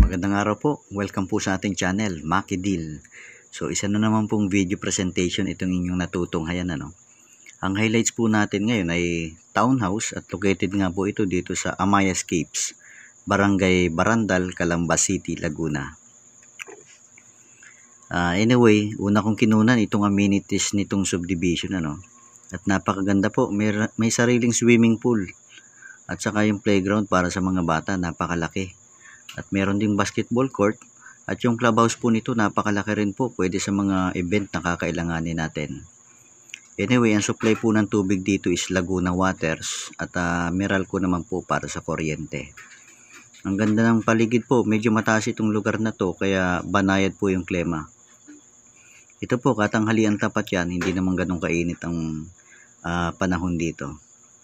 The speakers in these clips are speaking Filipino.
Magandang araw po. Welcome po sa ating channel, Maki Deal. So isa na naman pong video presentation itong inyong natutunghayan. Ang highlights po natin ngayon ay townhouse at located nga po ito dito sa Amayascapes, Barangay Barandal, Calamba City, Laguna. Anyway, una kong kinunan itong amenities nitong subdivision. At napakaganda po. May sariling swimming pool at saka yung playground para sa mga bata, napakalaki. At meron ding basketball court at yung clubhouse po nito napakalaki rin po, pwede sa mga event na kakailanganin natin. Anyway, ang supply po ng tubig dito is Laguna Waters at Meralco naman po para sa kuryente. Ang ganda ng paligid po, medyo mataas itong lugar na to kaya banayad po yung klima. Ito po, katanghalian tapat yan, hindi naman ganun kainit ang panahon dito.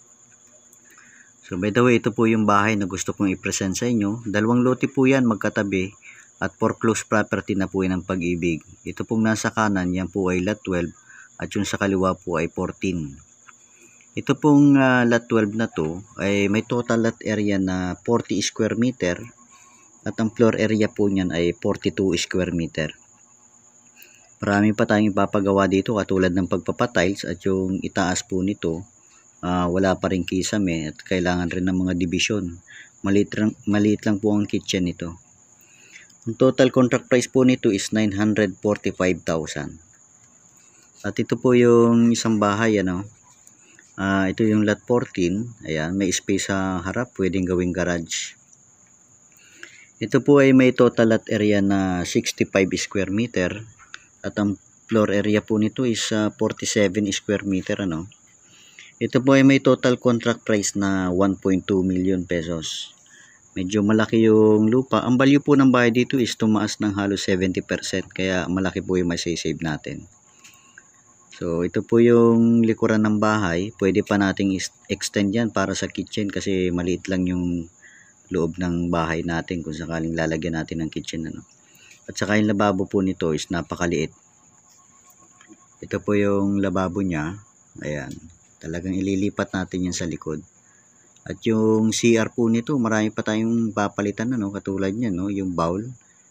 So by the way, ito po yung bahay na gusto kong i-present sa inyo. Dalawang lote po yan magkatabi at foreclosed property na po yan ang Pag-ibig. Ito pong nasa kanan, yan po ay lot 12 at yung sa kaliwa po ay 14. Ito pong lot 12 na to ay may total lot area na 40 square meter at ang floor area po niyan ay 42 square meter. Marami pa tayong ipapagawa dito katulad ng pagpapatiles at yung itaas po nito. Wala pa rin kisame at kailangan rin ng mga division. Maliit lang po ang kitchen nito. Ang total contract price po nito is 945,000. At ito po yung isang bahay. Ito yung lot 14. Ayan, may space sa harap, pwedeng gawing garage. Ito po ay may total lot area na 65 square meter at ang floor area po nito is 47 square meter. Ito po ay may total contract price na 1.2 million pesos. Medyo malaki yung lupa. Ang value po ng bahay dito is tumaas ng halos 70%. Kaya malaki po yung masisave natin. So ito po yung likuran ng bahay. Pwede pa nating extend yan para sa kitchen kasi maliit lang yung loob ng bahay natin kung sakaling lalagyan natin ng kitchen. At saka yung lababo po nito is napakaliit. Ito po yung lababo niya. Ayan. Talagang ililipat natin yan sa likod. At yung CR po nito, marami pa tayong papalitan katulad niyan, yung bowl,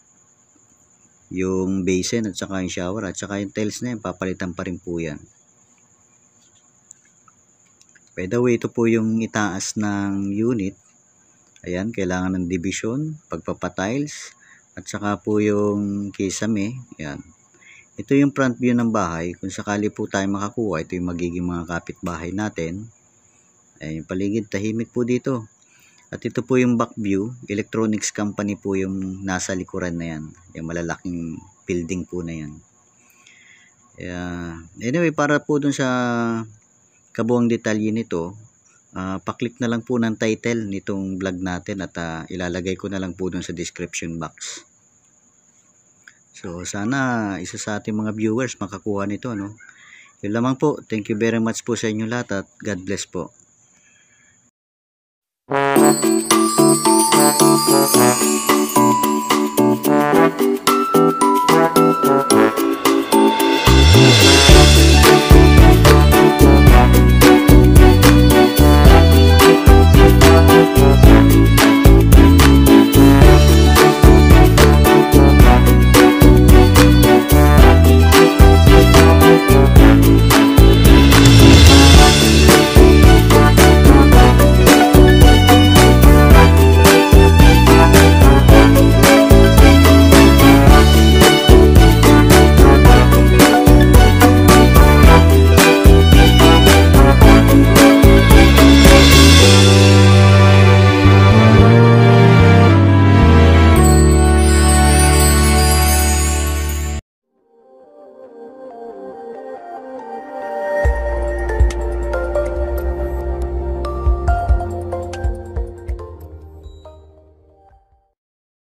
yung basin at saka yung shower at saka yung tiles na yan, papalitan pa rin po yan. By the way, ito po yung itaas ng unit. Ayan, kailangan ng division, pagpapatiles at saka po yung kisame. Ayan. Ito yung front view ng bahay. Kung sakali po tayo makakuha, ito yung magiging mga kapitbahay natin. Ayan, yung paligid, tahimik po dito. At ito po yung back view. Electronics company po yung nasa likuran na yan. Yung malalaking building po na yan. Anyway, para po dun sa kabuang detalye nito, paklik na lang po ng title nitong vlog natin at ilalagay ko na lang po dun sa description box. So sana isa sa ating mga viewers makakuha nito. Yun lamang po. Thank you very much po sa inyo lahat at God bless po.